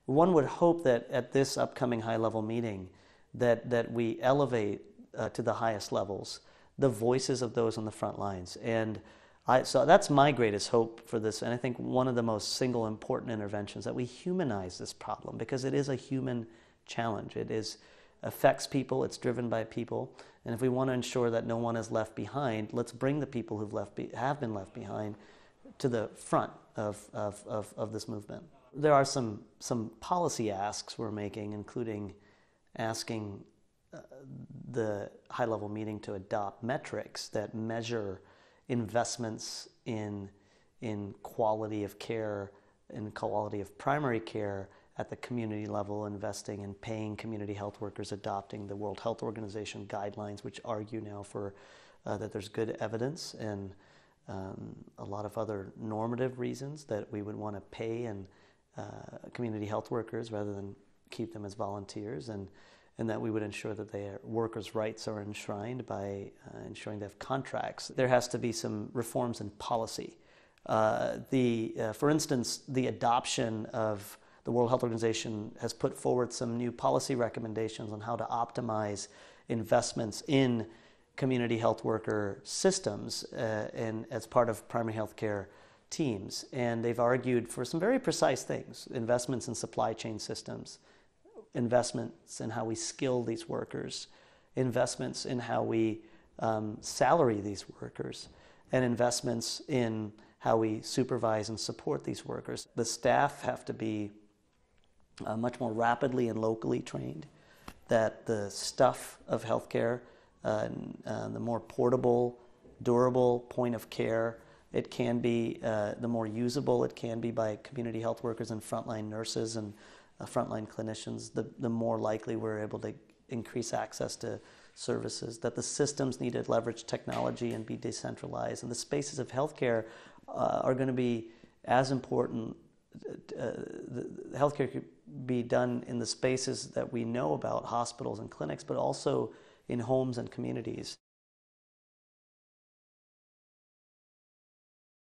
one would hope that at this upcoming high-level meeting that we elevate to the highest levels the voices of those on the front lines. And so that's my greatest hope for this. And I think one of the most single important interventions, that we humanize this problem, because it is a human challenge. It affects people, it's driven by people. And if we want to ensure that no one is left behind, let's bring the people have been left behind to the front of this movement. There are some policy asks we're making, including asking the high-level meeting to adopt metrics that measure investments in quality of care, in quality of primary care at the community level, investing in paying community health workers, adopting the World Health Organization guidelines, which argue now for that there's good evidence, and a lot of other normative reasons that we would want to pay community health workers rather than keep them as volunteers, and that we would ensure that their workers' rights are enshrined by ensuring they have contracts. There has to be some reforms in policy. For instance, the adoption of the World Health Organization has put forward some new policy recommendations on how to optimize investments in community health worker systems and as part of primary health care teams. And they've argued for some very precise things: investments in supply chain systems, investments in how we skill these workers, investments in how we salary these workers, and investments in how we supervise and support these workers. The staff have to be much more rapidly and locally trained, that the stuff of healthcare, the more portable, durable point of care it can be, the more usable it can be by community health workers and frontline nurses and frontline clinicians, the more likely we're able to increase access to services, that the systems need to leverage technology and be decentralized. And the spaces of healthcare are going to be as important. Healthcare could be done in the spaces that we know about, hospitals and clinics, but also in homes and communities.